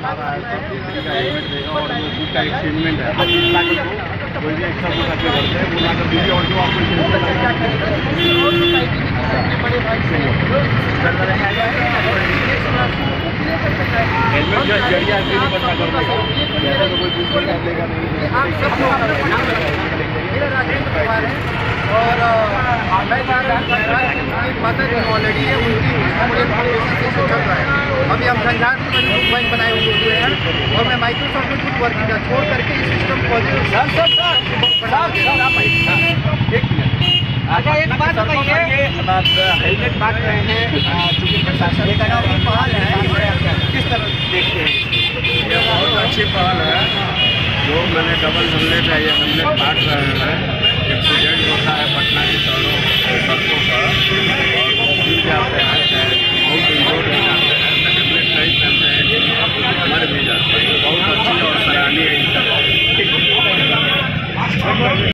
हमारा हेलमेट देगा और जो बुक का एक्सपेरिमेंट है कोई भी एक्स्ट्रा बुक आपके घर से वो लाकर दीजिए और जो आपको हेलमेट का जरिया नहीं बनना कर देगा, जैसे तो कोई दूसरा कर लेगा नहीं। और मदर ऑलरेडी है उनकी चल रहा है। अभी हम संघार में बुक बनाए हुए हैं और मैं माइक्रोसॉफ्ट में कुछ वर्किंग छोड़ करके इस सिस्टम को अच्छा एक बात बताइए, हेलमेट बांट रहे हैं चूंकि प्रशासन का पहल है, किस तरह देखते हैं? ये बहुत अच्छी पहल है जो मैंने डबल हेलमेट है, ये हेलमेट बांट रहे हैं। एक्सीडेंट होता है पटना की सड़कों पर और गिर जाते हैं